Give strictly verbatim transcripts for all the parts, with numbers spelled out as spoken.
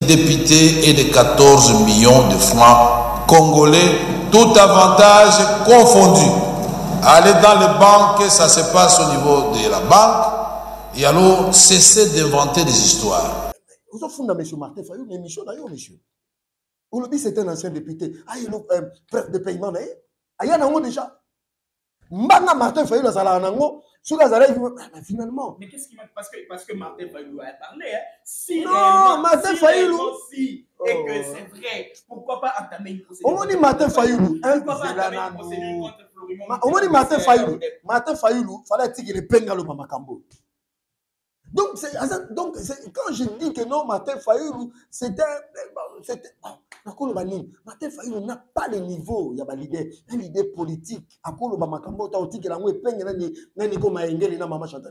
députés et de quatorze millions de francs congolais, tout avantage confondu. Aller dans les banques, ça se passe au niveau de la banque, et alors cessez d'inventer des histoires. Vous avez fondé M. Martin Fayou, une émission d'ailleurs, monsieur. Aujourd'hui, c'est un ancien député. Ah, il a un prêt de paiement d'ailleurs. Ah, il y en a déjà. Maintenant, Martin Fayou, dans la Nango, sur la Zara, finalement. Mais qu'est-ce qui m'a. Parce que, parce que Martin Fayou a parlé. Hein. Si non, Martin si Fayou. Si, et que c'est vrai, pourquoi pas entamer une procédure? On m'a dit Martin Fayou. Pourquoi pas entamer une procédure contre Florimond? On m'a dit Martin Fayou. Martin Fayou, il fallait dire qu'il est pengalo Mamakambo. Donc, donc quand je dis que non, Martin Fayou, c'était. Martin Fayou n'a pas le niveau. Il y a l'idée, une idée politique. À quoi le Mamakambo, tu as dit que la mouille peigne, n'a ni comme Engel, n'a maman Chantal.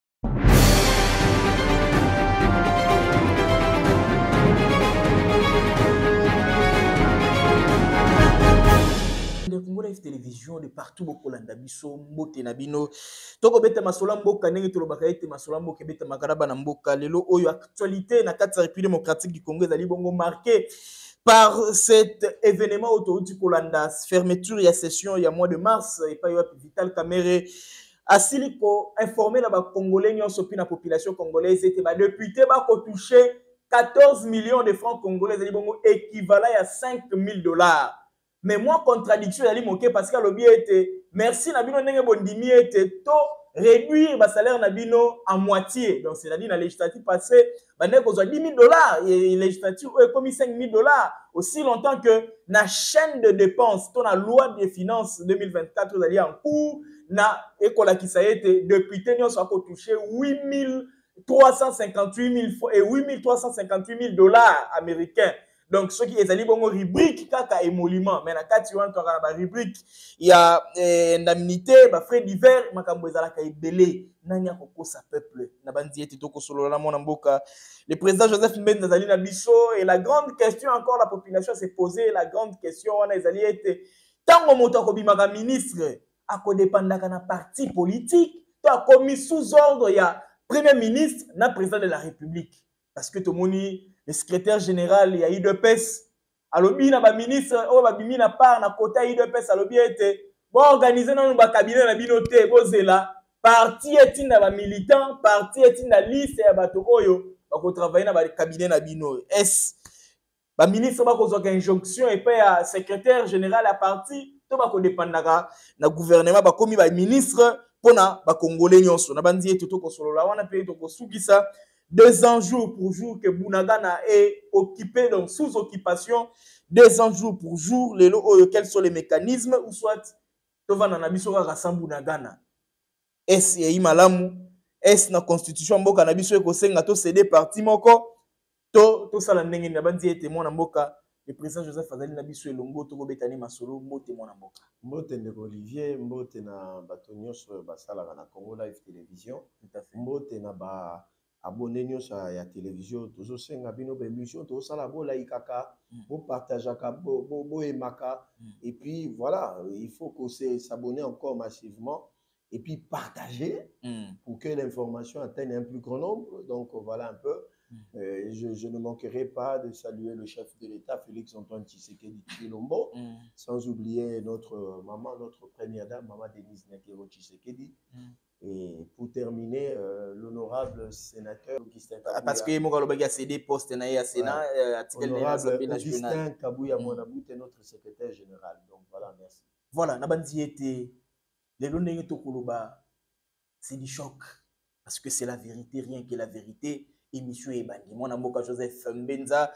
Le Congo Live Télévision de partout beaucoup landabiso mbote na bino toko beta masola mboka ndenge to lobaka ete masola mboka beta makaraba na mboka lelo oyo actualité na kati ya République démocratique du Congo ezali bongo marqué par cet événement autouti kolanda fermeture ya session ya mois de mars et pas Vital Kamerhe asili ko informer la ba congolais nyonso pi na population congolaise ete ba député ba ko toucher quatorze millions de francs congolais ezali bongo équivalent à cinq mille dollars. Mais moi, contradiction, il y a moqué parce que le était merci Nabino Nenge Bondimi était to réduire le salaire Nabino à moitié. Donc, c'est-à-dire, dans la législative passée, il y a dix mille dollars et la législative a commis cinq mille dollars. Aussi longtemps que la chaîne de dépenses, dans la loi des finances deux mille vingt-quatre, vous allez en cours, na école qui ça a été député, nous avons touché huit mille trois cent cinquante-huit mille et huit mille trois cent cinquante-huit mille dollars américains. Donc, ceux qui sont allés dans rubrique, kaka émolument. Mais quand tu vois la rubrique, il y a indemnité, frais divers, makambo ezala ka ebele. Nani akoko sa peuple. Nabandi ete toko solo la mona mboka. Le président Joseph Mbemba Nazali na biso et la grande question encore la population s'est posée, la grande question on a ezali ete tango moto akobimaka ministre akodépendaka na parti politique, to akomi sous ordre ya premier ministre na président de la République. Parce que tout le monde le secrétaire général il y a I D P S alobi na ba ministre o ba bimi na part na côté I D P S alobi ete bon organiser na ba cabinet na binoté bozela parti etinda ba militant parti etinda liste ya bato oyo ba ko travailler na ba cabinet na bino est ba ministre ba ko zoka injonction et puis ya secrétaire général à parti to ba ko dépendaka na gouvernement ba komi ba ministre pona ba congolais nyonso na bandi ete to ko solola wana pe to ko sukisa deux ans jour pour jour que Bunagana est occupé, donc sous occupation, deux ans jour pour jour, les lots, quels sont les mécanismes, ou soit, Tovana Nabisora rassemble Bunagana. Est-ce qu'il y a malamu, est-ce la constitution, Mboka Nabiso Kosenga, to cédé parti moko, to, to salandenge, Nabandi et témoin Mboka, le président Joseph Azali Nabiso et Longo, Togo Betani Masolo, Mo témoin Mboka. Mbote ndeko Olivier, Mbote na batonyo sur Basala na Congo Live Télévision, Mbote na ba abonné nyonso ya télévision tozo senga bino ba émission to sala bo laikaka bo partageaka bo bo emaka et puis voilà il faut que s'abonner encore massivement et puis partager mm. pour que l'information atteigne un plus grand nombre. Donc voilà un peu mm. euh, je, je ne manquerai pas de saluer le chef de l'État Félix Antoine Tshisekedi Tshilombo mm. sans oublier notre maman, notre première dame maman Denise Nakero Tshisekedi mm. Et pour terminer, euh, l'honorable sénateur Augustin Kabouya. Parce que mon gars a cédé poste dans le Sénat, l'honorable Augustin Kabouya Monabou est notre secrétaire général. Donc voilà, merci. Voilà, Nabandi était les longues tokoloba, c'est du choc parce que c'est la vérité, rien que la vérité. Émission est banni. Mon amour Joseph Mbenza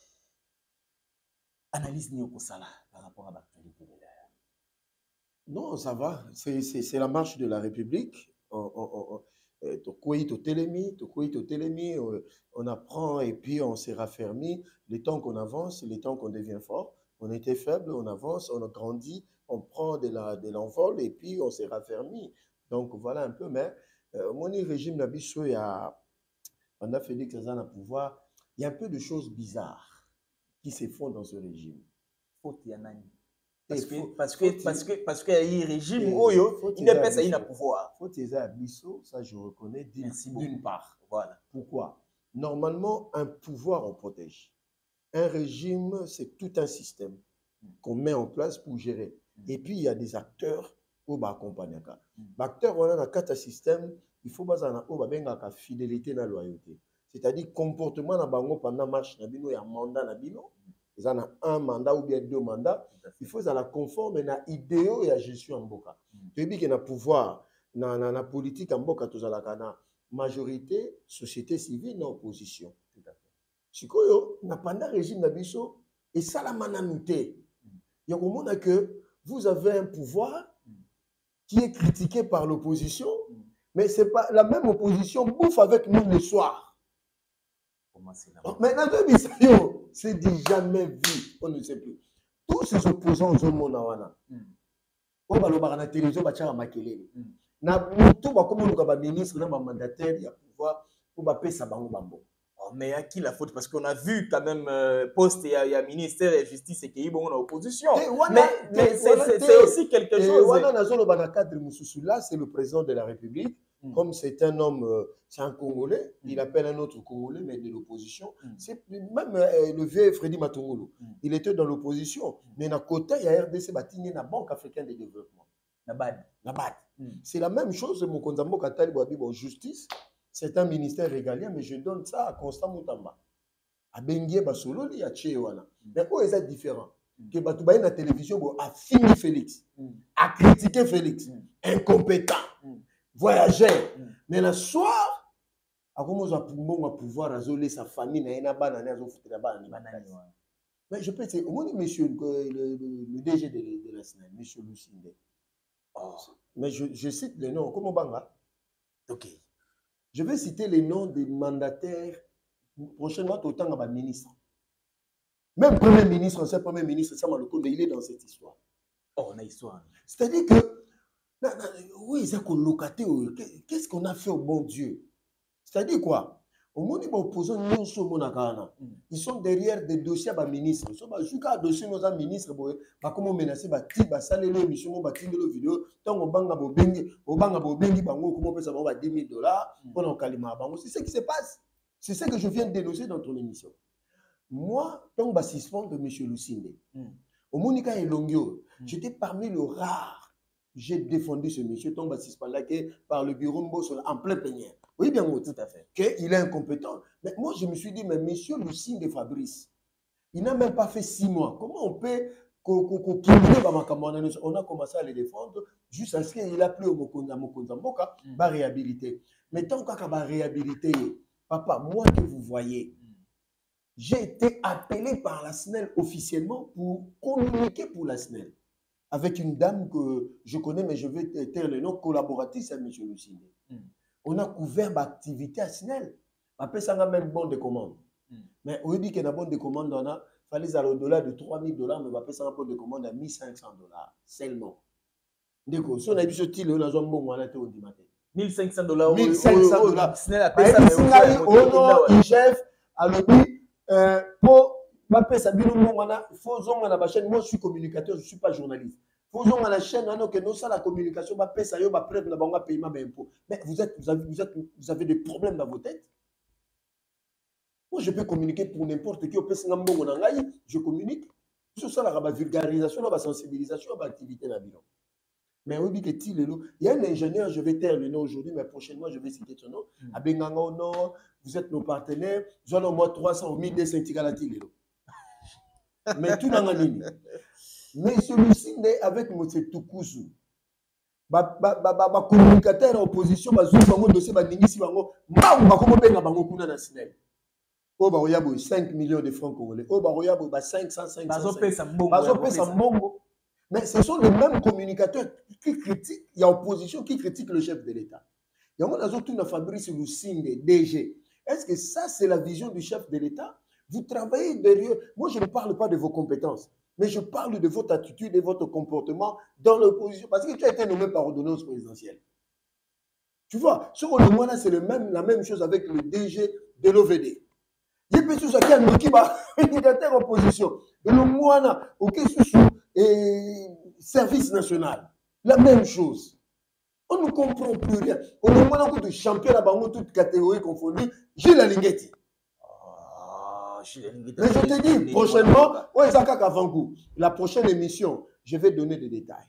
analyse Nyokosala par rapport à l'actualité de l'air. Non, ça va. C'est la marche de la République. On apprend et puis on s'est raffermi. Les temps qu'on avance, les temps qu'on devient fort, on était faible, on avance, on a grandi, on prend de l'envol et puis on s'est raffermi. Donc voilà un peu. Mais euh, mon régime Nabiso, il y a, on a fait que ça n'a pouvoir. Il y a un peu de choses bizarres qui se font dans ce régime. Faute Yanani. Parce que, parce que, parce que, parce que, y a un régime où il ne peut pas y pouvoir. Faut que ça ça je reconnais d'une part. Voilà. Pourquoi? Normalement, un pouvoir on protège. Un régime, c'est tout un système qu'on met en place pour gérer. Et puis, il y a des acteurs pour accompagner. Les acteurs, on a un système, il faut avoir la fidélité et la loyauté. C'est-à-dire, comportement pendant la marche, il y a un mandat, il y a un mandat ou bien deux mandats. Il faut la conforme à l'idéal et à la gestion en boka. Tu dis qu'il y a un pouvoir dans la politique en boka, tu as la majorité, société civile, dans l'opposition. Si tu as pendant le régime d'Abisso, et ça la mananouté. Il y a un moment que vous avez un pouvoir qui est critiqué par l'opposition, mais ce n'est pas la même opposition bouffe avec nous le soir. Maintenant, c'est dit jamais vu, on ne sait plus. Tous ces opposants au monde, on va le la télévision, on va maquiller. Na tout va comme le ministre, le mandataire, il y a pouvoir pour payer ça bambo. Mais à qui la faute? Parce qu'on a vu quand même euh, poste, il y, y a ministère de justice et qui est bon en opposition. Mais, mais c'est aussi quelque chose. Là, c'est le président de la République. Mm. Comme c'est un homme, euh, c'est un Congolais, mm. il appelle un autre Congolais, mais de l'opposition. Mm. C'est même euh, le vieux Freddy Matungulu. Mm. Il était dans l'opposition. Mm. Mais à côté, il y a R D C, il y a la Banque africaine de développement. La B A D. La B A D. Mm. C'est la même chose, mon Konzambo Katali Boabibo justice. C'est un ministère régalien, mais je donne ça à Constant Moutamba. À Bengue Basolo, il y a Tchéwana. Mais où est-ce différent? Que Batoubaye na télévision a fini Félix, a critiqué Félix, incompétent, voyageur. Mais le soir, à comment on va pouvoir isoler sa famille, mais je peux dire, au moins, monsieur le D G de la S N E L, monsieur Lucinde. Mais je, je cite le nom, comment Banga? Ok. Je vais citer les noms des mandataires prochainement autant que ministre. Même Premier ministre, ancien Premier ministre, mais il est dans cette histoire. Oh, on a histoire. C'est-à-dire que, oui, qu'est-ce qu'on a fait au bon Dieu? C'est-à-dire quoi? Au monde opposant, ils sont derrière des dossiers à ministre. Ils sont jusqu'à dossier nos ministres, comment menacer, bah saler le mission, bah tirer le vidéo, tant au banga bobengi, au banga bobengi, bango, comment on peut savoir dix mille dollars pour un calima bango. C'est ce qui se passe. C'est ce que je viens de dénoncer dans ton émission. Moi, tant que suspend de M. Lucinde, au Monica et Longio, j'étais parmi les rares. J'ai défendu ce monsieur, tant que suspend là, par le bureau Mbosso en plein peigneur. Oui, bien, oui, tout à fait. Qu'il est incompétent. Mais moi, je me suis dit, mais monsieur Lucinde de Fabrice, il n'a même pas fait six mois. Comment on peut. On a commencé à les défendre jusqu'à ce qu'il a plu au Mokonza Moka, va réhabiliter. Mais tant qu'on va réhabiliter, papa, moi que vous voyez, j'ai été appelé par la S N E L officiellement pour communiquer pour la S N E L. Avec une dame que je connais, mais je vais taire le nom, collaboratrice à M. Lucinde. Mm. On a couvert l'activité à S N E L. Après, ça a même bon de commande. Mm. Mais on dit qu'il y a un bon de commande, on a fallait aller au-delà de trois mille dollars, mais après, ça a un bon de commande à mille cinq cents dollars seulement. Donc, si on a vu ce style, on a un bon on a été au dimanche. mille cinq cents dollars. mille cinq cents dollars. S N E L a payé ça. Il chef, à l'objet, pour ma ça bien il faut que la chaîne. Moi, je suis communicateur, je ne suis pas journaliste. Il faut que la chaîne, que nous ça la communication, va payer ça, va preuve, va payer paiement d'impôt. Mais vous êtes, vous avez, vous êtes, vous avez des problèmes dans vos têtes. Moi, je peux communiquer pour n'importe qui. Je communique. Tout ça, la vulgarisation, la sensibilisation, l'activité dans le bilan. Mais on dit que il y a un ingénieur, je vais taire le nom aujourd'hui, mais prochainement, je vais citer son nom. À Benganga au Nord, vous êtes nos partenaires, vous avez au moins trois cents ou mille deux cents Tigalati. Mais tout dans la ligne. Mais celui-ci est avec M. Toukoussou. Le communicateur en opposition, il y a un dossier, il y a un cinq millions de francs congolais. Il y a cinq cents, cinq cents. Mais ce sont les mêmes communicateurs qui critiquent, il y a opposition qui critique le chef de l'État. Il y a un Fabrice Lucinde, D G. Est-ce que ça, c'est la vision du chef de l'État? Vous travaillez derrière. Moi, je ne parle pas de vos compétences, mais je parle de votre attitude et votre comportement dans l'opposition. Parce que tu as été nommé par ordonnance présidentielle. Tu vois, sur le mois là, c'est même, la même chose avec le D G de l'O V D. Il y a des personnes qui ont dit communicateur opposition. Et le mois là, ok, et service national, la même chose. On ne comprend plus rien. On a un coup de champion à Bango, toute catégorie confondue. J'ai la linguette. Mais je te dis, prochainement, ouais, ça kaka avant goût. La prochaine émission, je vais donner des détails.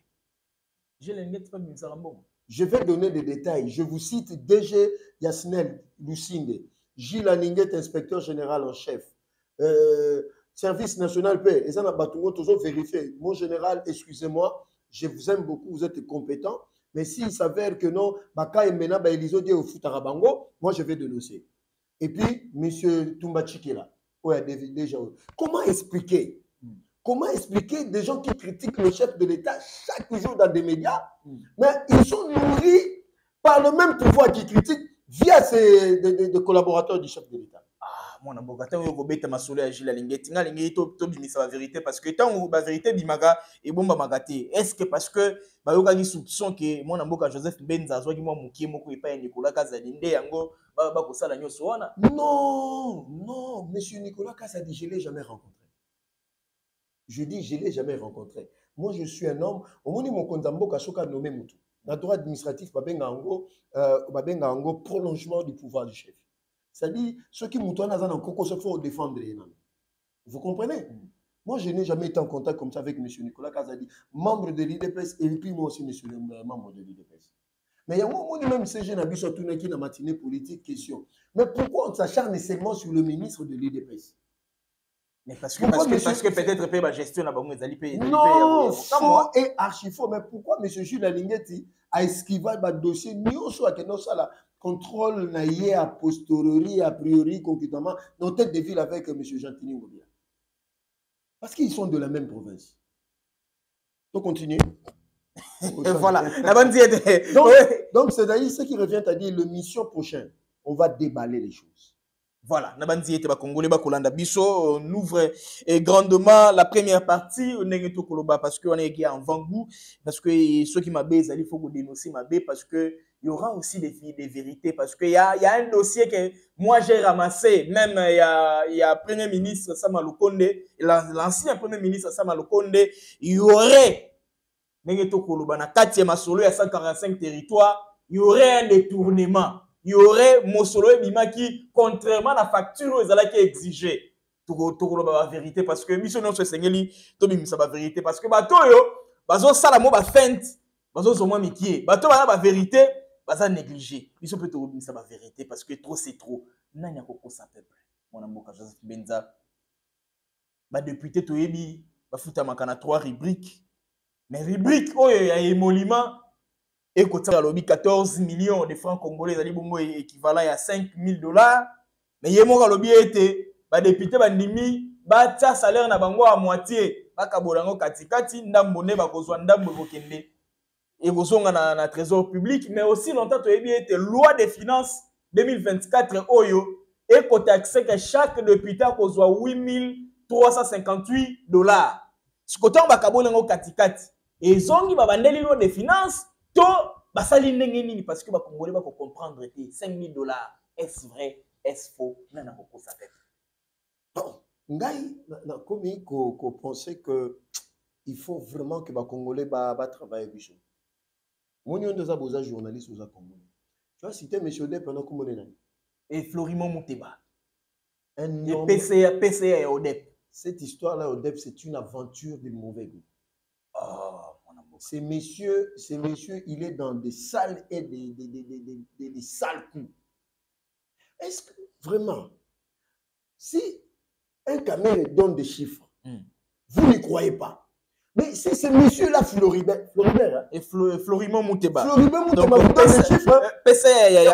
Je vais donner des détails. Je vous cite D G Yasnel Lucinde, Gilles Aninguet, inspecteur général en chef. Euh, Service national paix. Et ça, on a toujours vérifié. Mon général, excusez-moi, je vous aime beaucoup, vous êtes compétent. Mais s'il s'avère que non, Baka et Mena, Eliso dit au Futarabango, moi je vais dénoncer. Et puis, M. Toumbachi là. Ouais, déjà. Comment expliquer Comment expliquer des gens qui critiquent le chef de l'État chaque jour dans des médias, mais ils sont nourris par le même pouvoir qui critique via ces des, des, des collaborateurs du chef de l'État. Ah, mon avocat, on va mettre ma soleil à Gilles Alinguet. Tinga Alinguet, to to bimisa la vérité parce que tant la vérité bimaga et bon ba magate. Est-ce que parce que ba yoga ni soupçon que mon avocat Joseph Benza zo ki mo mukie moko epa Nicolas Kazadi nde yango ba ba ko sala nyoso wana? Non, non, monsieur Nicolas Kazadi, je l'ai jamais rencontré. Je dis, je ne l'ai jamais rencontré. Moi, je suis un homme. Au moment où mon condambo Kasoka nommé Moutou. Dans le droit administratif, babenga ango, babenga ango prolongement du pouvoir du chef. C'est-à-dire, ceux qui Moutou n'ont pas encore se faut défendre. Vous comprenez? Mm. Moi, je n'ai jamais été en contact comme ça avec M. Nicolas Kazadi, membre de l'I D P S, et puis moi aussi, monsieur le membre de l'I D P S. Mais il y a un moment où même C G n'a vu surtout dans la matinée politique question. Mais pourquoi on s'acharne seulement sur le ministre de l'I D P S? Mais parce que, parce que, parce que peut-être payer la gestion là-bas, vous allez payer. Non, faux et archi faux. Mais pourquoi M. Jules Alinguetti a esquivé le dossier, nous soit que nous ça contrôle naïe a posteriori, a priori, concrètement, dans tête de ville avec M. Gentini Ngobia. Parce qu'ils sont de la même province. Donc, continue. Et voilà. La bonne diète. Donc, donc c'est d'ailleurs ce qui revient à dire, le mission prochaine, on va déballer les choses. Voilà, Nabanzi était Congolais, Bakolanda Bisso, on ouvre eh, grandement la première partie, on est Koloba parce qu'on est en Vangou, parce que ceux qui m'abaissent, il faut dénoncer m'abaissent parce que il y aura aussi des, des vérités, parce qu'il y a, y a un dossier que moi j'ai ramassé, même il y a, y a Premier ministre Sama Lukonde, l'ancien Premier ministre Sama Lukonde, il y aurait, Koloba, na quatrième solo, il y a cent quarante-cinq territoires, il y aurait un détournement. Il y aurait Mosolo et Bima qui, contrairement à la facture, ils allaient exiger tout la vérité parce que mission non se sengeli to bimisa la vérité parce que bato yo bazo sala mo ba feinte bazo zoma mikie bato ba la vérité baza négliger mission peut to bimisa la vérité parce que trop c'est trop nanya koko sa peuple mon amour Joseph Benza ba député to yebi ba futa makana trois rubriques mais rubrique oh ya émolument et côté à l'objet quatorze millions de francs congolais, c'est équivalent à cinq mille dollars. Mais il y a mon lobby été, bah député bah nimi, bah ta salaire na bango à moitié, bah kabolango katikati, ndambone bah kozwa ndambo bokende, et kozonga na na trésor public, mais aussi longtemps tu as bien été loi des finances deux mille vingt-quatre oyo, et côté accès que chaque député a kozwa huit mille trois cent cinquante-huit dollars. Ce côté on bah kabolango katikati, et zongi bah bandeli loi des finances. To basali ndengeni parce que ba congolais ba comprendre que cinq mille dollars est-ce vrai est-ce faux nana ko ça fait bon ngai na komi ko ko penser que il faut vraiment que ba congolais ba ba travailler biso moni on doza boza journaliste aux congolais tu vois citer monsieur Dep pendant comme on et Florimond Mouteba un et P C A P C A et Odep cette histoire là Odep c'est une aventure de mauvais goût. Oh. Ces messieurs, ces messieurs, il est dans des salles et des, des, des, des, des, des, des sales coups. Est-ce que vraiment, si un caméra donne des chiffres, mm. vous ne croyez pas. Mais c'est ces messieurs-là, Floribert, Floribert hein? Et Flo, Florimond Mouteba. Florimond Mouteba vous donne des chiffres. P C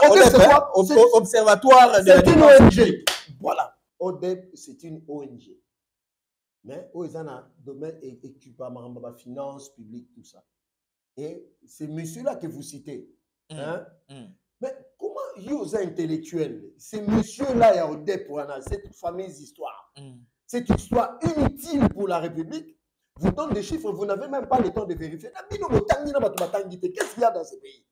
A, Observatoire de c'est une O N G. Voilà. O D E P, c'est une O N G. Mais ils ont un domaine équipement, finance publique, tout ça. Et c'est monsieur-là que vous citez. Mm. Hein? Mm. Mais comment ils ont intellectuels? Ces messieurs-là, il y a au D E P pour cette fameuse histoire. Mm. Cette histoire inutile pour la République. Vous donnez des chiffres, vous n'avez même pas le temps de vérifier. Qu'est-ce qu'il y a dans ce pays?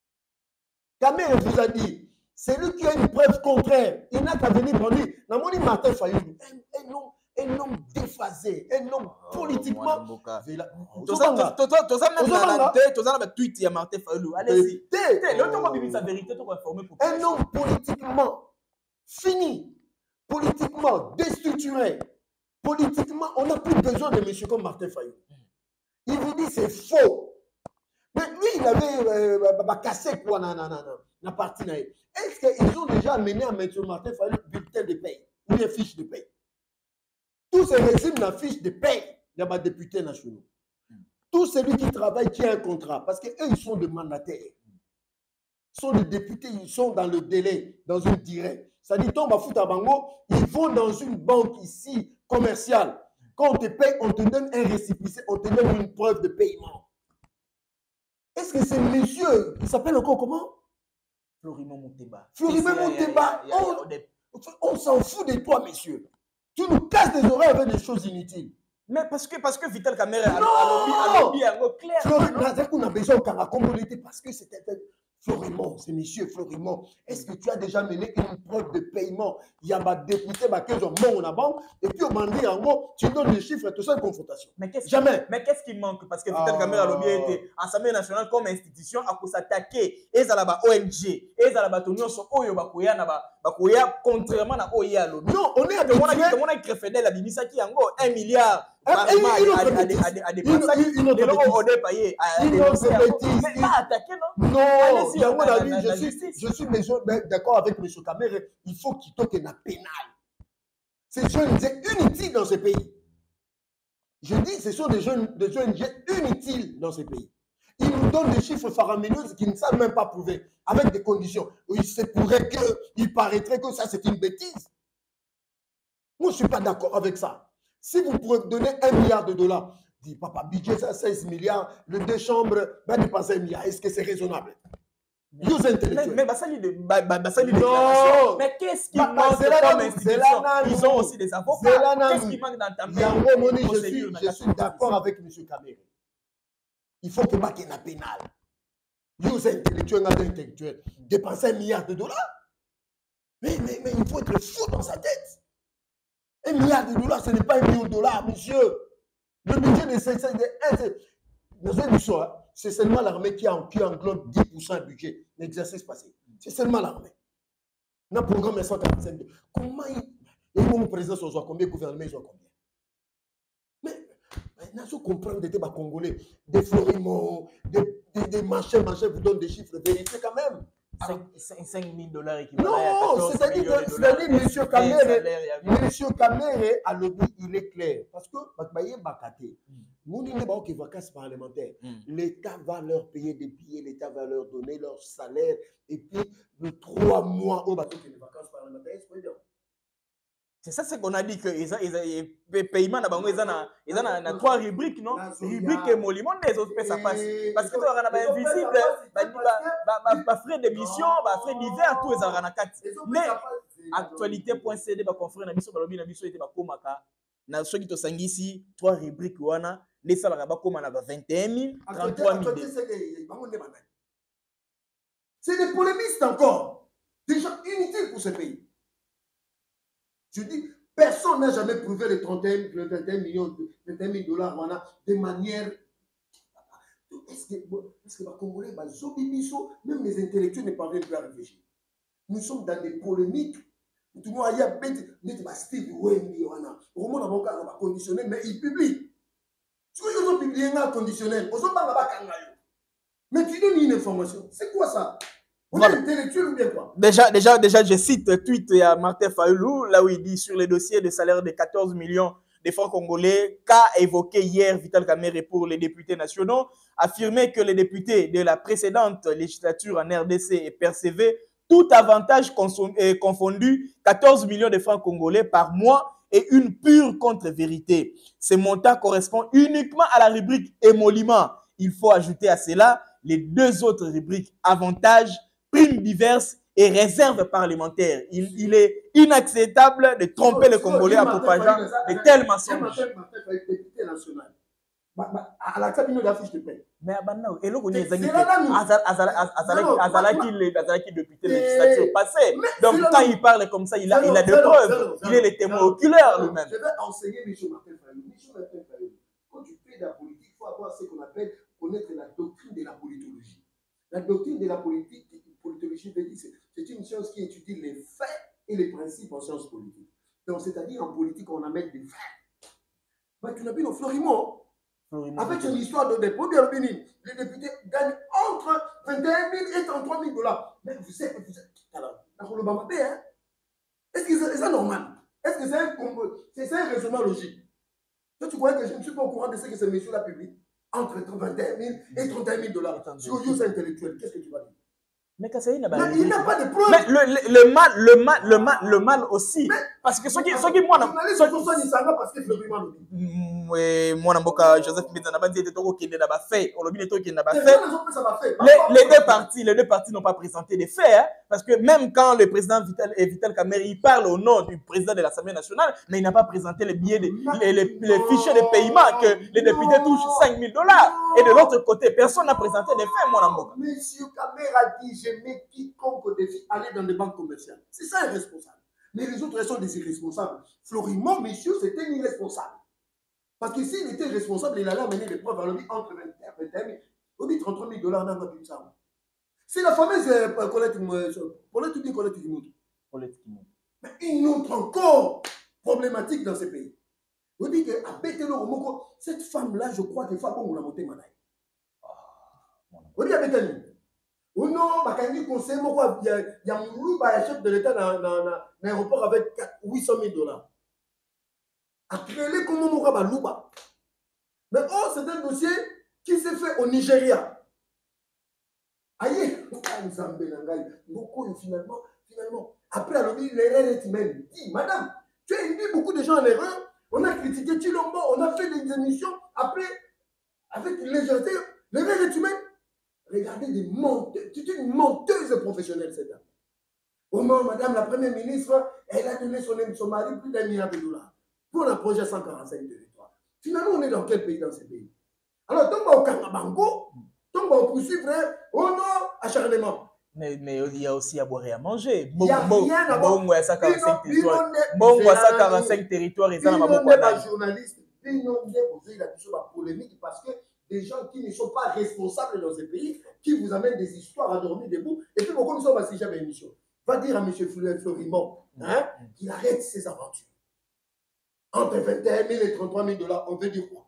Kamel vous a dit, c'est lui qui a une preuve contraire. Il n'a qu'à venir prendre. Namoni Martin Fayulu. Un homme. Un homme déphasé, un homme politiquement. Tout ça, même la tout ça, tweet, il y a Martin Fayulu. Allez-y. Un homme politiquement fini. politiquement déstructuré. Politiquement, on n'a plus besoin de monsieur comme Martin Fayulu. Il vous dit c'est faux. Mais lui, il avait euh, cassé quoi dans la partie. Est-ce qu'ils ont déjà amené à M. Martin Fayulu bulletin de paye ou une fiche de paye? Tous ces régimes la fiche de paye, il y a des députés nationaux. Tout celui qui travaille, qui a un contrat, parce qu'eux, ils sont des mandataires. Ils sont des députés, ils sont dans le délai, dans une durée. Ça dit, tombe à foot à Bango, ils vont dans une banque ici, commerciale. Quand on te paye, on te donne un récépissé, on te donne une preuve de paiement. Est-ce que c'est monsieur, il s'appelle encore comment? Florimond Mouteba. Florimond Mouteba, on, on s'en fout de toi, monsieur. Tu nous casses des oreilles avec des choses inutiles. Mais parce que, parce que Vital Kamerhe a lobby un mot clair. Florimond, on a besoin au Caracongo parce que c'était Florimond, c'est monsieur Florimond. Est-ce que tu as déjà mené une preuve de paiement? Il y a un député qui ont mon la banque et puis au bandit en gros, tu donnes les chiffres et tout ça, une confrontation. Mais jamais. Mais qu'est-ce qui manque? Parce que Vital Kamerhe a lobby été Assemblée nationale comme institution à s'attaquer et à la O N G et à la bâtonnion sur Oyo Bakoya Bakoya contrairement à Oya lobby. Non, on est habitué. On a créé la Bimisa qui en gros un milliard. À des personnes, une autre bêtise. Mais pas attaquer, non? Non, je suis, je suis d'accord avec M. Kamerhe. Il faut qu'il toque un pénal. Ces jeunes inutiles dans ce pays. Je dis, ce sont des jeunes, des jeunes inutiles dans ce pays. Ils nous donnent des chiffres faramineux qu'ils ne savent même pas prouver, avec des conditions. Il se pourrait qu'il paraîtrait que ça, c'est une bêtise. Moi, je ne suis pas d'accord avec ça. Si vous pouvez donner un milliard de dollars, dit papa, budget c'est seize milliards, le deux chambres va dépenser un milliard. Est-ce que c'est raisonnable? Mais, mais, mais Bassali de Bassali de non. Mais qu'est-ce qui bah, manque comme institution? Ils ont aussi des avocats. Qu'est-ce qui manque dans ta main? Je suis, je suis d'accord avec M. Kamerhe. Il faut que Baké n'a pénal. Vous intellectuels, intellectuels, dépenser un milliard de dollars. Mais, mais, mais il faut être fou dans sa tête. Un milliard de dollars, ce n'est pas un million de dollars, monsieur. Le budget de cinq cents c'est seulement l'armée qui, qui englobe dix pour cent du budget, l'exercice passé. C'est seulement l'armée. Dans le programme cent quarante-cinq. Comment il. Et mon président, on voit combien, le gouvernement, ils ont combien? Mais, maintenant, je comprends des débats congolais, des Florimond, des, des, des machins, machins, vous donnent des chiffres vérifiés quand même. cinq mille dollars équivalent. Non, c'est-à-dire que M. Kamerhe, M. Kamerhe a le but, il est clair. Parce que, nous n'avons pas de vacances parlementaires. L'État va leur payer des billets, l'État va leur donner leur salaire. Et puis, le trois mois au bateau de vacances parlementaires, c'est bien. C'est ça ce qu'on a dit que les paiements ils ont trois rubriques, non? Rubrique et monument des autres ça passe. Parce que tu as un invisible, frais d'émission, frais d'hiver, tout les en quatre. Mais actualité point c d va conférer na biso balobi na biso était ba komaka na ceux qui te sangisi trois rubriques wana les salaires ba koma na vingt et un mille, trente-trois mille. C'est des polémistes encore. Des gens inutiles pour ce pays. Je dis, personne n'a jamais prouvé les trente et un millions de vingt et un mille dollars voilà, de manière. Est-ce que les Congolais, même les intellectuels ne parviennent plus à réfléchir? Nous sommes dans des polémiques. Tout le monde a dit, Steve Wemby, on a conditionné, mais il publie. Si ils ont publié un conditionnel, ils ont pas mais tu donnes une information. C'est quoi ça? On voilà. Est intellectuel ou bien quoi? Déjà, déjà, déjà, je cite le tweet à Martin Fayulu, là où il dit sur les dossiers de salaire de quatorze millions de francs congolais, qu'a évoqué hier Vital Kamerhe pour les députés nationaux, affirmait que les députés de la précédente législature en R D C et percevaient tout avantage confondu quatorze millions de francs congolais par mois et une pure contre-vérité. Ce montant correspond uniquement à la rubrique émolument. Il faut ajouter à cela les deux autres rubriques avantages, primes diverses et réserves parlementaires. Il, il est inacceptable de tromper les Congolais à propageant de tels mensonges. À la cabine d'affiche de paix. Mais maintenant, et là, on est Azalaki député législature passée. Donc, quand il parle comme ça, il a, il a des preuves. Il est le témoin oculaire lui-même. Je vais enseigner M. Martin Fayulu. M. Martin Fayulu, quand tu fais de la politique, il faut avoir ce qu'on appelle connaître la doctrine de la politologie. La doctrine de la politique, politologie veut dire c'est une science qui étudie les faits et les principes en sciences politiques. Donc, c'est-à-dire en politique, on amène des frères. Mais tu n'as vu, non, Florimont, avec une histoire de dépôt, les députés gagnent entre vingt et un mille et trente-trois mille dollars. Mais vous êtes, vous êtes, alors, le Bamabé, hein? Est-ce que c'est normal? Est-ce que c'est un, c'est un raisonnement logique? Toi, tu crois que je ne suis pas au courant de ce que ces messieurs-là publient? Entre vingt et un mille et trente et un mille dollars. Sur use intellectuel, qu'est-ce que tu vas dire? Mais il n'a pas de preuve. Mais le, le, le mal, le mal, le mal, le mal aussi. Mais, parce que ceux qui, ceux qui, moi, ceux qui parce que Florimont oui, moi, Joseph Mbidza n'a pas dit qu'il n'a pas fait. On l'a dit qu'il n'a pas fait. Les, les deux partis, les deux partis n'ont pas présenté des faits, hein, parce que même quand le président Vital et Vital Kamerhe, il parle au nom du président de l'Assemblée nationale, mais il n'a pas présenté les billets, de, les, les, les fichiers de paiement que les députés touchent cinq mille dollars. Et de l'autre côté, personne n'a présenté des faits, mon amour. Monsieur Kamerhe a dit, je mets quiconque au défi aller dans des banques commerciales. C'est ça irresponsable. Mais les autres sont des irresponsables. Florimont, monsieur, c'était un irresponsable. Parce que s'il était responsable, il allait amener des preuves à l'objet entre vingt et un mille, au trente-trois mille dollars dans notre ça. C'est la fameuse Colette Colette Colette Mais une autre encore problématique dans ce pays. Vous dites qu'à Bételo, cette femme-là, je crois qu'il faut qu'on la monte Manaï. Vous dites à Bételo. Ou non, il y a un loup chef de l'État dans l'aéroport avec huit cent mille dollars. À créer comme on aura louba. Mais oh, c'est un dossier qui s'est fait au Nigeria. Aïe, beaucoup finalement, finalement, après alors l'erreur est humaine. Dis, madame, tu as induit beaucoup de gens en erreur. On a critiqué Chilombo, on a fait des émissions. Après, avec légèreté, l'erreur est humaine. Regardez des menteuses. C'est une menteuse professionnelle, cette dame. Au moment, madame la première ministre, elle a donné son, son mari plus d'un milliard de dollars pour un projet cent quarante-cinq territoires. Finalement, on est dans quel pays dans ce pays? Alors, tant qu'on va au Kanabango, tant qu'on va poursuivre, oh non, acharnement. Mais, mais il y a aussi à boire et à manger. Il y a rien à boire. Bon, ça quarante-cinq territoires. Bon, ça quarante-cinq territoires. Il y a des journalistes, il y a des polémiques parce que des gens qui ne sont pas responsables dans ce pays, qui vous amènent des histoires à dormir debout, et puis pourquoi nous sommes assis jamais émission? Va dire à M. Florimont hein, qu'il arrête ses aventures. Entre vingt et un mille et trente-trois mille dollars, on veut dire quoi?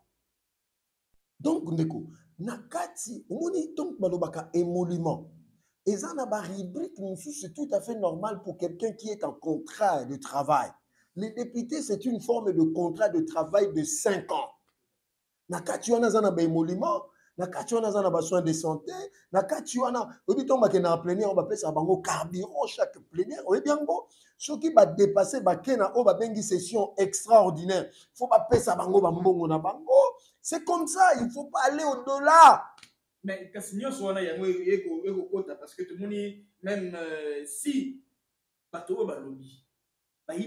Donc, Ndeko, Nakati, on dit donc Malobaka émolument. Et ça n'a pas rubrique, c'est tout à fait normal pour quelqu'un qui est en contrat de travail. Les députés, c'est une forme de contrat de travail de cinq ans. Nakati wana zana ba émolument, nakati wana zana ba soins de santé, nakati wana obi tomba ke na plénière on va pesa bango carburant chaque plénière, obi bien go, ceux qui va dépasser ba kena o ba bengi session extraordinaire, faut pas pesa bango ba mbongo na bango, c'est comme ça, il faut pas aller au-delà. Mais Cassignon soit là yango eko eko kota parce que tout le monde même euh, si bato ba lobby il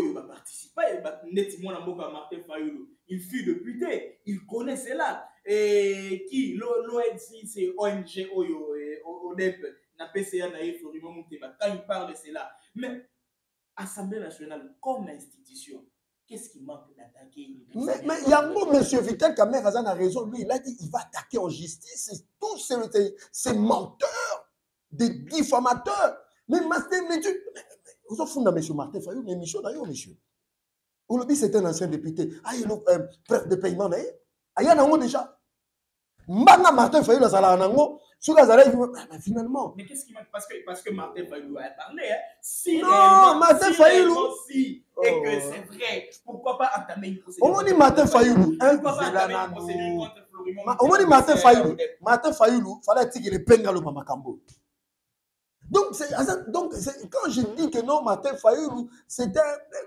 fut député, il connaît cela. Et qui, l'O N C, c'est O N G, O D E P, quand il parle de cela. Mais, Assemblée nationale, comme institution, qu'est-ce qui manque d'attaquer? Mais, mais il y a un mot, M. Vital Kamerhe a raison, lui, il a dit qu'il va attaquer en justice tous ces, ces menteurs, des diffamateurs. Mais, mais tu... Vous avez fondé M. Martin Fayulu, une émission d'ailleurs, monsieur. Olobi, c'est un ancien député. Ah, il a un prêt de paiement. Ah, il y en a déjà. Mbanga Martin Fayulu, ça l'a en sur la Zara, mais finalement. Mais qu'est-ce qui manque? Parce que, parce que Martin Fayulu a parlé. Hein? Si non, Martin Fayulu. Si, et que c'est vrai, pourquoi pas entamer une procédure? On m'a dit Martin Fayulu. Pourquoi pas entamer une procédure contre Florimont? On m'a dit Martin Fayulu. Martin Fayulu, il fallait qu'il ait pengalo Mamakambo. Donc, donc quand je dis que non, Martin Fayulu, c'était...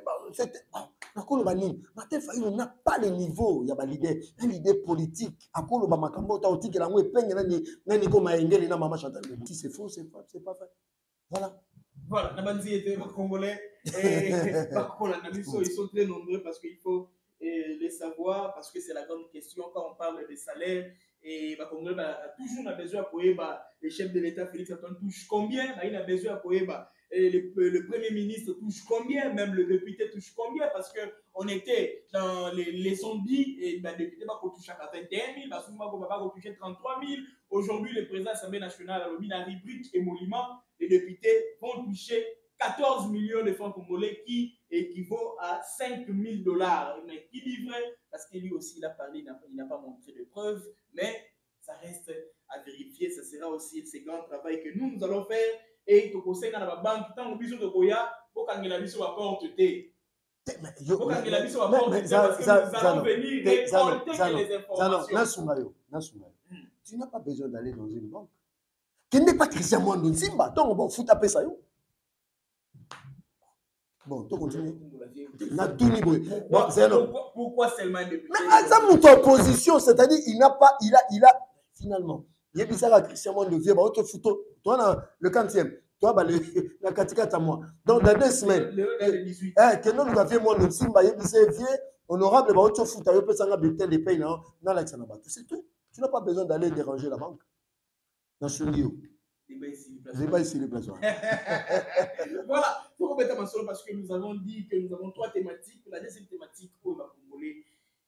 Martin Fayulu n'a pas le niveau, il y a l'idée, une idée politique. Si c'est faux, c'est pas, pas fait. Voilà. Voilà, Nabanzi était congolais et ils sont très nombreux parce qu'il faut les savoir, parce que c'est la grande question quand on parle des salaires. Et bah, Congolais bah, toujours a besoin de bah, le chef de l'État Félix Antoine touche combien, bah, il a besoin de bah, le, le Premier ministre touche combien, même le député touche combien, parce qu'on était dans les, les zombies et bah, le député va toucher à vingt et un mille, bah, souvent on va toucher trente-trois mille. Aujourd'hui, le président de l'Assemblée nationale a mis la rubrique émolument, les députés vont toucher quatorze millions de francs congolais qui équivaut à cinq mille dollars. Mais qui livrait, parce que lui aussi il a parlé, il n'a pas montré de preuves, mais ça reste à vérifier. Ça sera aussi ce grand travail que nous, nous allons faire. Et tu conseilles dans la banque, tant que biso de Goya, pour qu'on ait la mission à porte. Mais nous allons venir récolter les informations. Tu n'as pas besoin d'aller dans une banque. Qui n'est pas Christian Mwando Simba, donc bon, fout taper ça. Bon, tu continues. Bon, pourquoi, pourquoi seulement député? Mais ça monte en opposition, c'est-à-dire il n'a pas, il a, il a finalement. Il y a bizarre Christian Mwando Vieux, bah autre photo. Toi le quantième. Toi, bah, la katikata moi. Donc, dans deux semaines, que nous avions moins de Simba, il disait, vieux, honorable, bah, autre foot, il peut s'en habiter les pays dans l'Alexandre. C'est tout. Tu n'as pas besoin d'aller déranger la banque. Dans ce lieu. C'est pas ici les besoins. Voilà. Il faut mettre ma solo parce que nous avons dit que nous avons trois thématiques. La deuxième thématique, où va Congolais.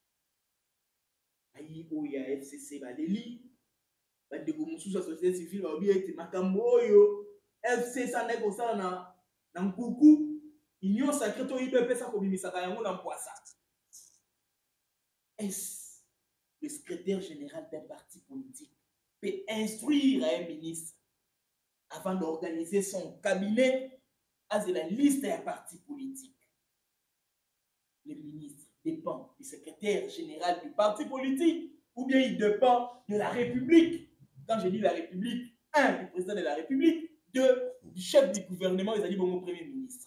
Aïe, où il y a F C C, bah, des lits. Bah, des commissions de la société civile, bah, bien, c'est Makamboyo. F C ça n'est pas ça na na Nkoukou union sacrée to ibe pesa ko bimisaka yango na Mpwasa. Est-ce le secrétaire général d'un parti politique peut instruire un ministre avant d'organiser son cabinet à la liste d'un parti politique? Le ministre dépend du secrétaire général du parti politique ou bien il dépend de la République. Quand je dis la République, un, du président de la République, deux, du chef du gouvernement, ils ont dit bon, mon premier ministre.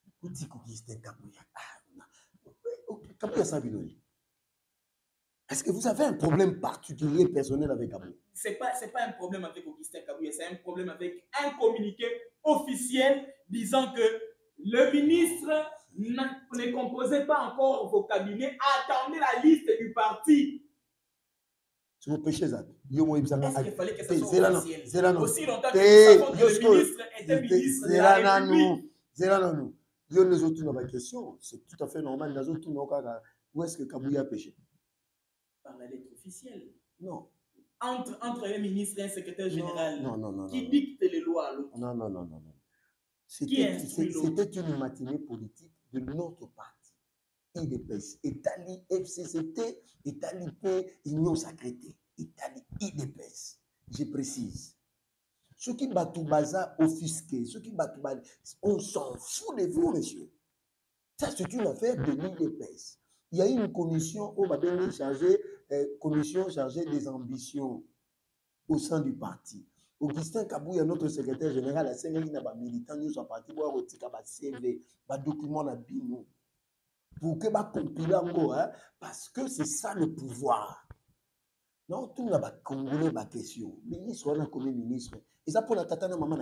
Est-ce que vous avez un problème particulier personnel avec Kabouya? Ce n'est pas, pas un problème avec Augustin Kabouya, c'est un problème avec un communiqué officiel disant que le ministre ne composait pas encore vos cabinets, attendez la liste du parti. C'est vos péchés, ça. Est-ce qu'il fallait que ça soit officiel? Aussi longtemps que nous savons que le ministre était ministre de la République. C'est là, non, non. Il y a les autres dans la question. C'est tout à fait normal. Les autres, où est-ce que Kabouya a péché? Par la lettre officielle. Non. Entre, entre un ministre et un secrétaire général non, non, non, qui non, dicte les lois à l'autre. Non, non, non, non. non. C'était une matinée politique de notre parti. I D P S, Italie, F C C T, Italie P, Union Sacrée, Italie, I D P S. Je précise. Ceux qui battent baza offusqués, ceux qui battent baza, on s'en fout de vous, monsieur. Ça, c'est une affaire de l'I D P S. Il y a une commission au Babéné chargée, euh, commission chargée des ambitions au sein du parti. Augustin Kabouya, notre secrétaire général, a servi dans militant, nous sommes partis voir au C V, un document à Bino. Pour que va compiler encore, hein, parce que c'est ça le pouvoir. Non, tout le monde va Congolais ma question. Ministre, on a combien de ministres? Et ça pour la tatana maman.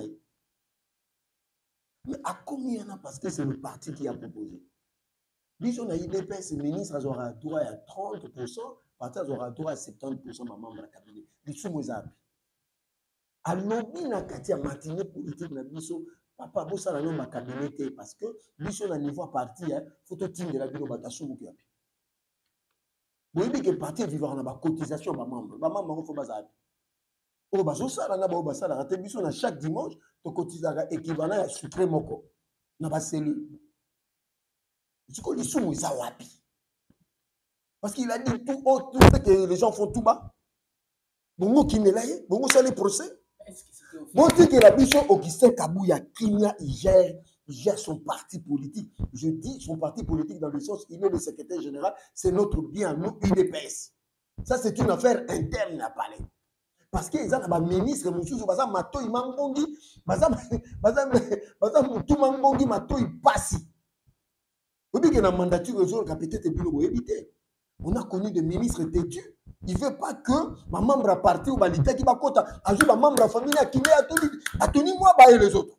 Mais à combien a parce que c'est le parti qui a proposé? Lui, on a I D P S, le ministre aura droit à trente pour cent, parti aura droit à soixante-dix pour cent de maman dans la cabinet. Les sous-mozabi. À l'objet na katia matinée politique na biso. Papa, vous savez, ma cabinet parce que mission à niveau parti, il faut que tu aies la vidéo batasou ou bien. Vous voyez que parti vivant dans la cotisation, ma maman, ma maman, il faut basader. Au baso, ça, là, au bas, ça, là, mission chaque dimanche, tu cotises équivalent à sucré moko. Na ba cellule. Du coup, les sous, ils ont wapi. Parce qu'il a dit tout haut, tout ce que les gens font tout bas. Bon, qui n'est là, bon, ça les procès. Bon, dit que la mission Augustin Kabouya, Kimia, il gère, il gère son parti politique. Je dis son parti politique dans le sens, il est le secrétaire général, c'est notre bien, nous, I D P S. Ça, c'est une affaire interne à parler. Parce qu'ils ont un ministre, monsieur, Baza Mato, il m'a dit, Baza Moutou Mambongi, Mato, il passe. Vous dites qu'il y a un mandature au jour, peut-être bureau éviter. On a connu des ministres têtus. Il ne veut pas que ma membre a parti ou balita qui va kota ajoute ma membre à famille à qui a tenu a tenu moi bah et les autres.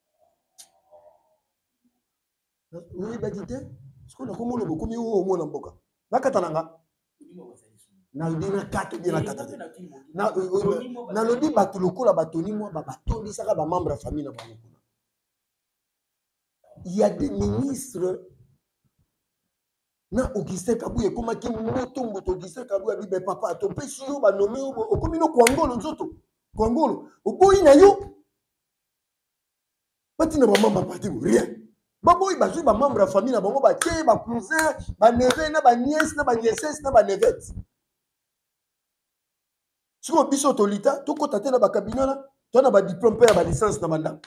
Oui balita. Ce qu'on a comme on a beaucoup mieux au moins en boka. Na katananga. Na dina kato dina kata. Na na lodi batu lokola batoni moi ba batoni saka ba membre à famille na ba. Il y a des ministres. Na Augustin Kabouya comment qui moto moto Augustin Kabouya bi be papa to pe si yo ba nommé o komi no kwangolo nzoto kwangolo o boyi na yo batina ba membre parti rien baboyi bazwi ba membre ya famille na bango batie ba cousin ba neveu na ba nièce na ba nièces na ba nevette siko biso tolita tokota te na ba cabinet na to na ba diplôme pe ya ba licence na banda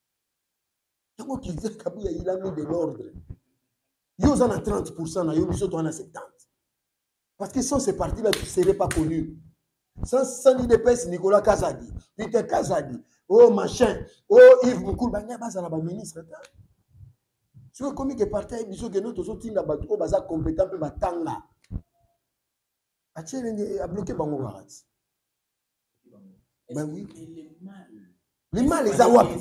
yango kize kabuya il a mis de l'ordre yo za na trente pour cent na yo biso to na soixante parce que sans ces partis là tu serais pas connu sans sans de pèse Nicolas Kazadi Peter Kazadi oh machin oh Yves Moukoul banya baza na ba ministre ta sur comme que parti biso que nous tous tinda ba to baza compétent pe batanga a tirer a bloquer bango barati ben oui les mal les awap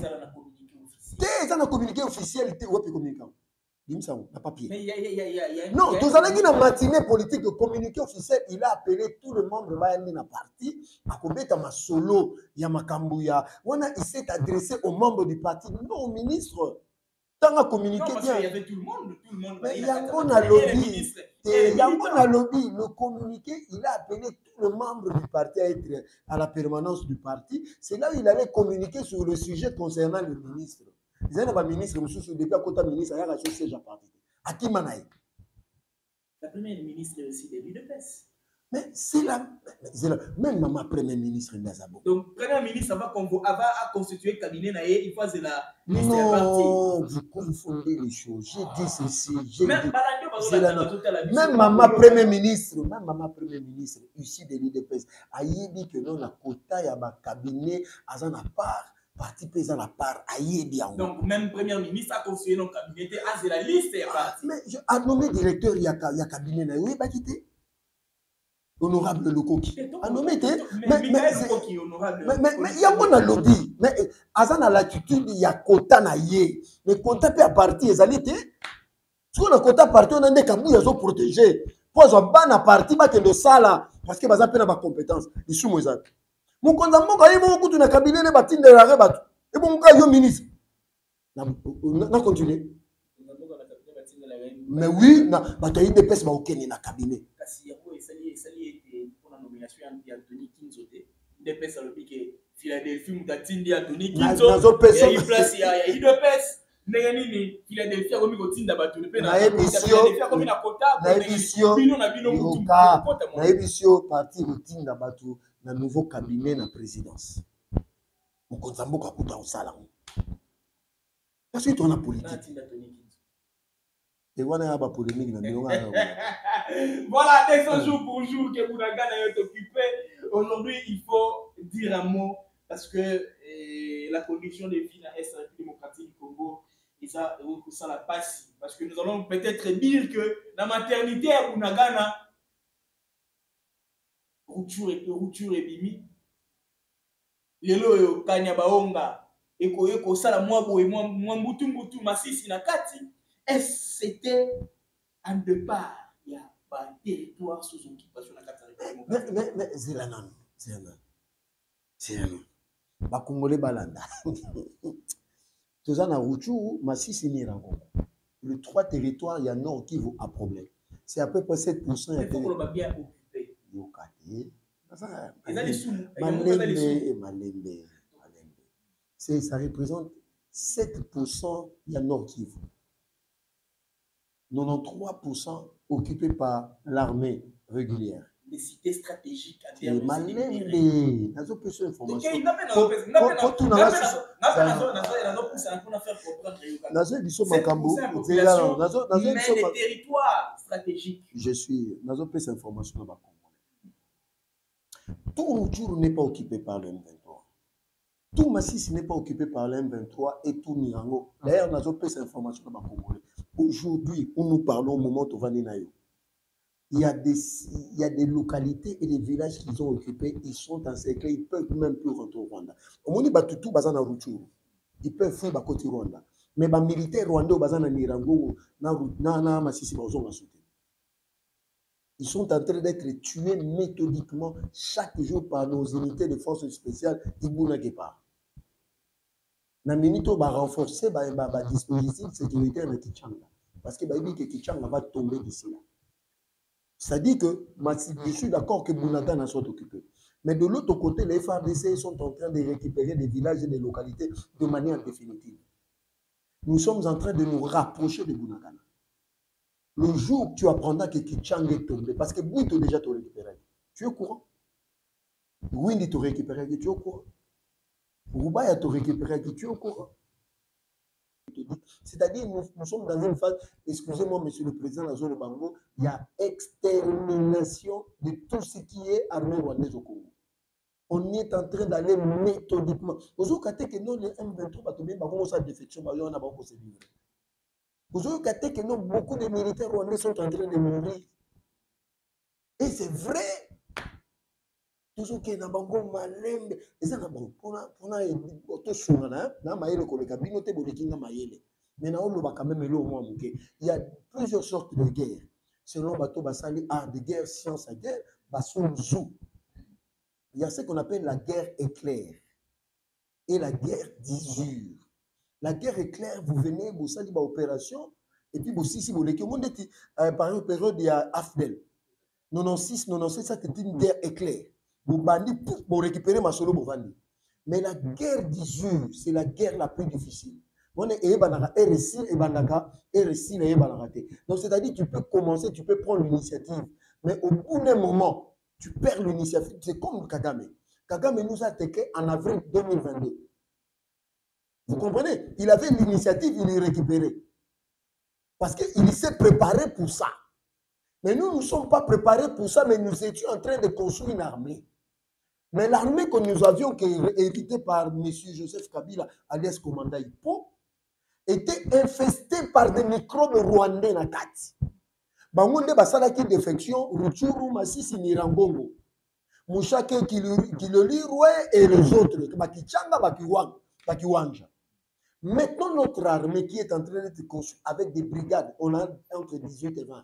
ils ont communiqué officiel ou pas communicant na papier. Mais il y a, il y a, il y a, il y a non, tous les gens matinée politique de communiqué officiel, il a appelé tout le membre de la parti à commettre ma solo, Yamakambuya. Il s'est adressé aux membres du parti, non au ministre. Tant à communiquer bien. Il y avait tout le monde, tout le monde. Mais il y a un bon lobby. Il y a un bon lobby. Le communiqué, il a appelé tout le membre du parti à être à la permanence du parti. C'est là où il allait communiquer sur le sujet concernant le ministre. Ils ont un ministre, depuis à côté ministre, il y a un siège à partir. À qui manaï? La première ministre est aussi de l'U D P S. Mais c'est la, la. Même ma première ministre Ndazabo. Donc, première ministre avant à constituer le cabinet, il faut la liste de parti. Non, vous confondez les choses. J'ai dit ceci. Même dit... Même ma première ministre, même ma première ministre, ici de l'U D P S, a dit que non, la quota, il y a un cabinet, à un part. Parti paysan la part aïe. Donc même premier ministre a constitué nos cabinets à la liste et parti. Mais je a nommé directeur il y a il y a cabinet na oui ba quitté. Honorable Lokoki. A nommé mais mais mais honorable. Mais mais il y a mon lobby. Mais azana l'attitude il y a quota na yé. Mais quota pe à parti ezalité. Sur le quota parti on a des kamu ya zo protéger. Pour zo bana parti ba que de sala parce que baza pe na ba compétence. Ils sont moza. Mon konza moko yi mo kutu na cabinet ne batinde la rebatu e bon ka yo ministre na na continuer mais oui na bataille de pèse ba okeni na cabinet kasi yako esali esali ete pour la nomination ya Anthony Kinzote de pèse le pique Philadelphie mutatindi Anthony Kinzo et il place ya il de pèse ndenge nini Philadelphie a komi kotinda batu pe na Philadelphie a komi na kota na émission bino na bino mutu na émission parti kotinda batu na nouveau cabinet na présidence. Mon konzambo ka kuta osala. Parce que tu as politique. Et voilà y a pas polémique na milonga. Voilà, dès jour pour jour que Bounagana est occupé. Aujourd'hui, il faut dire un mot parce que eh, la condition de vie dans la République démocratique du Congo, ça ça la passe parce que nous allons peut-être dire que la maternité à Bounagana rupture et rupture et bimi lelo yo kanya baonga eko eko sala mwa boye mwa mwa mbutu mbutu masisi na kati et c'était un départ il y a pas territoire sous occupation na kati mais mais mais zelana zelana zelana ba congolais balanda tozana rupture masisi ni rango le trois territoires il y a nord qui vaut un problème c'est à peu près sept pour cent. Il faut qu'on le bien Yokate. Malembe, Malembe, Malembe. C'est, ça représente sept pour cent il y a Nord Kivu. quatre-vingt-treize pour cent occupés par l'armée régulière. Les cités stratégiques à terme. Malembe. Nazo peut information. Nazo biso makambo. Nazo nazo biso les territoires stratégiques. Je suis nazo peut information na tout Rutshuru n'est pas occupé par le M vingt-trois. Tout Masisi n'est pas occupé par le M vingt-trois et tout Nirango. D'ailleurs, nous avons cette information dans le Congolais. Aujourd'hui, où nous parlons au moment où Vaninayo, il y a des, il y a des localités et des villages qu'ils ont occupés, ils sont encerclés, ils ne peuvent même plus rentrer au Rwanda. Au moment où Batutu bazan na Rutshuru, ils peuvent fuir à côté Rwanda. Mais les militaires rwandais au bazan na Nirango, na na Masisi bazon la sauté. Ils sont en train d'être tués méthodiquement chaque jour par nos unités de forces spéciales Ibuna Gepa. Na minito va renforcer le dispositif sécuritaire de Kichanga. Parce que que Kichanga va tomber d'ici là. Ça dit que je suis d'accord que Bounagana soit occupé. Mais de l'autre côté, les F A R D C sont en train de récupérer des villages et des localités de manière définitive. nous sommes en train de nous rapprocher de Bunagana. Le jour où tu apprendras que Kichang est tombé, parce que Bouito déjà t'a récupéré. Tu es au courant? Windy t'a récupéré, tu es au courant? Roubaya t'a récupéré, tu es au courant? C'est-à-dire, nous, nous sommes dans une phase, excusez-moi, monsieur le président Lazolo Bango, il y a extermination de tout ce qui est armée rwandaise au Congo. On est en train d'aller méthodiquement. Aujourd'hui, que nous, les M vingt-trois, on a défection, on a beaucoup de livres. Aujourd'hui, que nous, beaucoup de militaires rwandais sont en train de mourir. Et c'est vrai. Toujours que na bango malembe eza na bango pona pona to sunga na na mayele ko le kabino te bolekinga mayele mais na olo ba quand même elo moi muke il y a plusieurs sortes de guerres selon bato basali art de guerre science à guerre bason zou il y a ce qu'on appelle la guerre éclair et la guerre d'usure. La guerre éclair, vous venez vous sali ba opération et puis vous si si vous le monde dit par une période il y a Afdel quatre-vingt-seize quatre-vingt-seize ça c'était une guerre éclair. Vous bandit pour récupérer ma solo bovandi. Mais la guerre d'usure, c'est la guerre la plus difficile. On est R S I et Banaka, R S I et Banaka. Donc c'est-à-dire tu peux commencer, tu peux prendre l'initiative, mais au bout d'un moment, tu perds l'initiative. C'est comme Kagame. Kagame nous a attaqué en avril deux mille vingt-deux. Vous comprenez? Il avait l'initiative, il est récupéré. Parce qu'il s'est préparé pour ça. Mais nous, nous ne sommes pas préparés pour ça, mais nous étions en train de construire une armée. Mais l'armée que nous avions, qui est héritée par M. Joseph Kabila, alias Commanda Hippo, était infestée par des microbes rwandais na kati. Bangonde basala ki défection, Ruchuru, Masisi, Nirangongo, Mouchake, Kiloli, Roué et les autres, Bakichanga, Bakiwanja. Maintenant, notre armée qui est en train d'être construite avec des brigades, on a entre dix-huit et vingt.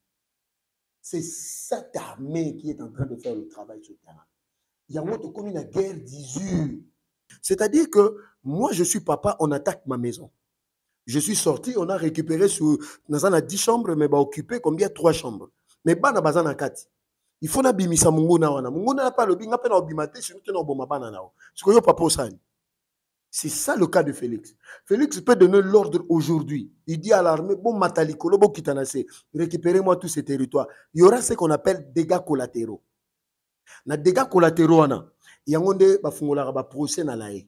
C'est cette armée qui est en train de faire le travail sur le terrain. Il y a comme une guerre d'usure. C'est-à-dire que moi, je suis papa, on attaque ma maison. Je suis sorti, on a récupéré sur dans a dix chambres, mais bah occupé combien trois chambres. Mais bah na bazana kati. Il faut na bimisa mungu na wana. Mungu na pas le binga pe na obimate sur que na oboma bana na. Ce que yo papa osani. C'est ça le cas de Félix. Félix peut donner l'ordre aujourd'hui. Il dit à l'armée, bon matalikolo, bon kitanase, récupérez-moi tous ces territoires. Il y aura ce qu'on appelle dégâts collatéraux. Na dégâts collatéraux, il y a un procès na lae.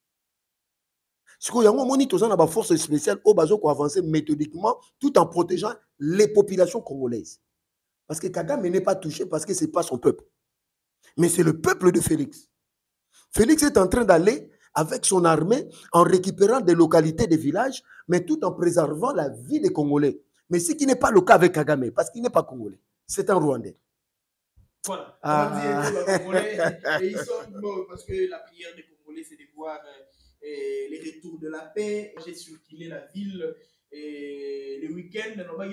Ce qu'il y a une force spéciale au bazo pour avancer méthodiquement tout en protégeant les populations congolaises. Parce que Kagame n'est pas touché parce que ce n'est pas son peuple. Mais c'est le peuple de Félix. Félix est en train d'aller avec son armée en récupérant des localités, des villages, mais tout en préservant la vie des Congolais. Mais ce qui n'est pas le cas avec Kagame, parce qu'il n'est pas Congolais. C'est un Rwandais. Voilà. Ah. Et ils sont morts parce que la prière des Congolais, c'est de voir euh, les retours de la paix. J'ai circulé la ville et le week-end,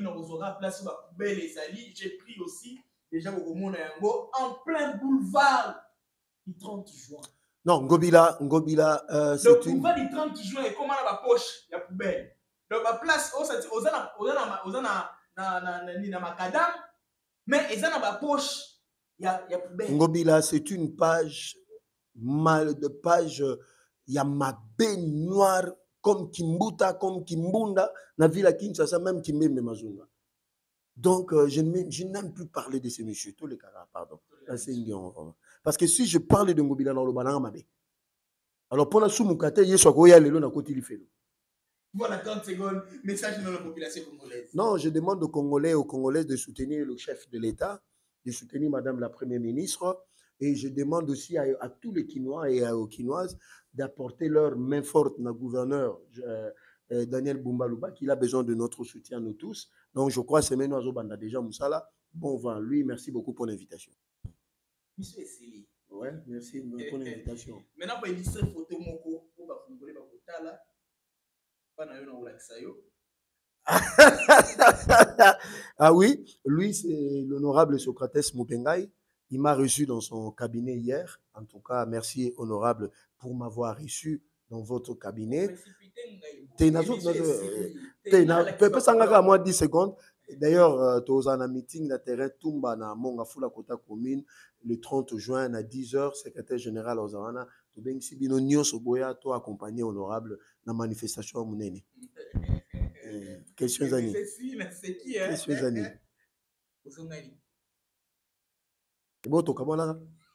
j'ai pris aussi déjà en plein boulevard du trente juin. Non, Ngobila, Ngobila, euh, c'est une... Le boulevard du trente juin est comme à la poche, il y a poubelle. Donc, la place, on a na macadam, mais ils ont la poche. Il y a, y a poubelle. Ngobila, c'est une page, mal de page, il y a ma baie noire comme Kimbuta, comme Kimbunda, na ville à Kinshasa, même Kimbembe Mazunga. Donc, euh, je n'aime plus parler de ces messieurs, tous les cas, pardon. Parce que si je parle de Ngobila dans le Banana Mabé, alors pour la Soumukate, il y a ce qu'il y a le côté du fait. Voilà, trente secondes, message dans la population congolaise. Non, je demande aux Congolais et aux Congolaises de soutenir le chef de l'État, de soutenir Madame la Première ministre, et je demande aussi à, à tous les Quinois et aux Quinoises d'apporter leur main forte dans le gouverneur euh, euh, Daniel Bumbalouba, qui a besoin de notre soutien, nous tous. Donc, je crois que c'est maintenant Zobanda déjà Moussala. Bon vent, lui, merci beaucoup pour l'invitation. Monsieur Esseli. Ouais, merci pour l'invitation. Maintenant, pour illustrer photo moko pour ba Congolais ba kotala, pas na yo na olakisayo. Ah oui, lui, c'est l'honorable Socrates Mupengai. Il m'a reçu dans son cabinet hier. En tout cas, merci, honorable, pour m'avoir reçu dans votre cabinet. Peut-être moi dix secondes. D'ailleurs, tu as un meeting na terrain Tumba na Mongafula Kota commune le trente juin à dix heures, secrétaire général Ozarana. tobengisi bino nyonso boya to accompagner honorable na manifestation ya monene. Question zani question zani bo to kamala